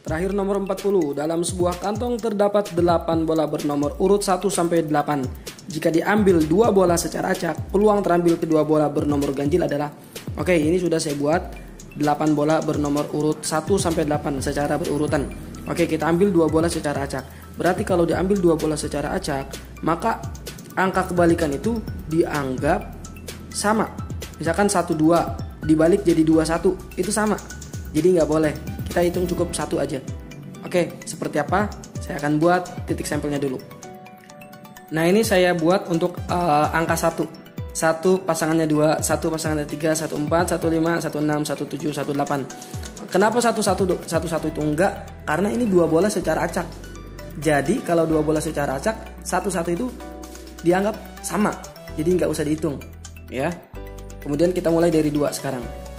Terakhir nomor 40. Dalam sebuah kantong terdapat 8 bola bernomor urut 1 sampai 8. Jika diambil 2 bola secara acak, peluang terambil kedua bola bernomor ganjil adalah. Oke, ini sudah saya buat 8 bola bernomor urut 1 sampai 8 secara berurutan. Oke, kita ambil 2 bola secara acak. Berarti kalau diambil 2 bola secara acak, maka angka kebalikan itu dianggap sama. Misalkan 1 2 dibalik jadi 2 1, itu sama. Jadi nggak boleh. Kita hitung cukup 1 aja. Oke, seperti apa? Saya akan buat titik sampelnya dulu. Nah, ini saya buat untuk angka 1. 1 pasangannya 2, 1 pasangannya 3, 1 4, 1 5, 1 6, 1 7, 1 8. Kenapa 1 1 itu enggak? Karena ini 2 bola secara acak. Jadi kalau 2 bola secara acak, 1 1 itu dianggap sama. Jadi nggak usah dihitung, ya. Kemudian kita mulai dari 2 sekarang.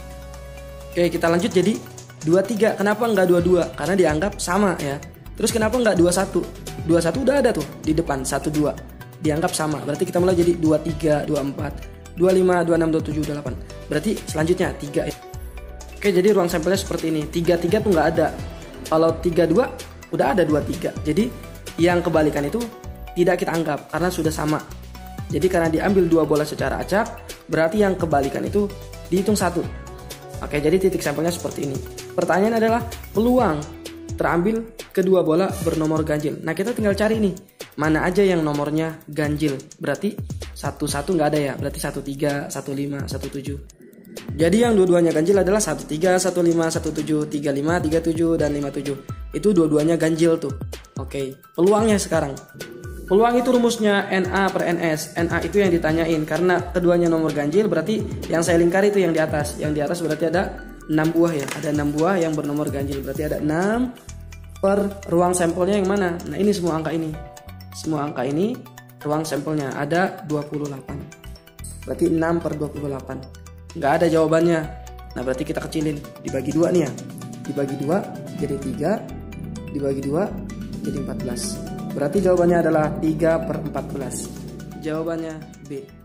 Oke, kita lanjut jadi 2 3. Kenapa nggak 2 2? Karena dianggap sama, ya. Terus kenapa nggak 2 1? 2 1 udah ada tuh di depan 1 2. Dianggap sama. Berarti kita mulai jadi 2 3, 2 4, 2 5, 2 6, 2 7, 2 8. Berarti selanjutnya 3. Oke, jadi ruang sampelnya seperti ini. 3 3 tuh nggak ada. Kalau 3 2 udah ada 2 3. Jadi yang kebalikan itu tidak kita anggap karena sudah sama. Jadi karena diambil 2 bola secara acak, berarti yang kebalikan itu dihitung 1. Oke, jadi titik sampelnya seperti ini. Pertanyaan adalah peluang terambil kedua bola bernomor ganjil. Nah, kita tinggal cari nih, mana aja yang nomornya ganjil. Berarti 1 1 nggak ada ya. Berarti 1 3, 1 5, 1 7. Jadi yang dua-duanya ganjil adalah 1 3, 1 5, 1 7, 3 5, 3 7, dan 5 7. Itu dua-duanya ganjil tuh. Oke, peluangnya sekarang. Peluang itu rumusnya NA per NS. NA itu yang ditanyain. Karena keduanya nomor ganjil, berarti yang saya lingkari itu yang di atas. Yang di atas berarti ada 6 buah ya. Ada 6 buah yang bernomor ganjil. Berarti ada 6 per ruang sampelnya yang mana? Nah, ini semua angka ini. Semua angka ini ruang sampelnya ada 28. Berarti 6 per 28. Nggak ada jawabannya. Nah, berarti kita kecilin. Dibagi 2 nih ya. Dibagi 2 jadi 3. Dibagi 2 jadi 14. Berarti jawabannya adalah 3 per 14. Jawabannya B.